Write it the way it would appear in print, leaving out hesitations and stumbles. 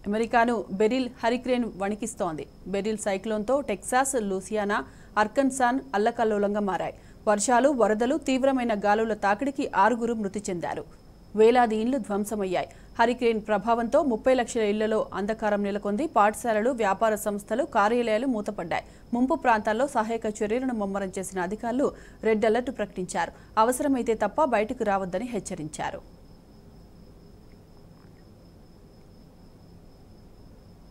అమెరికాను Beryl hurricane వణికిస్తోంది. Beryl సైక్లోన్తో టెక్సాస్, లూసియానా, అర్కన్సాస్ అల్లకల్లోలంగా మారాయి. వర్షాలు, వరదలు, తీవ్రమైన గాలుల తాకిడికి 6 మృతి చెందారు. వేలాది ఇండ్లు ధ్వంసమయ్యాయి. హరికేన్ ప్రభావంతో 30 లక్షల ఇళ్లలో అంధకారం నెలకొంది. పాఠశాలలు, వ్యాపార సంస్థలు, కార్యాలయాలు మూతపడ్డాయి. ముంపు ప్రాంతాల్లో సహాయక చర్యలను ముమ్మరం చేసిన అధికారులు రెడ్ అలర్ట్ ప్రకటించారు. అవసరమైతే తప్ప బయటకు రావద్దని హెచ్చరించారు.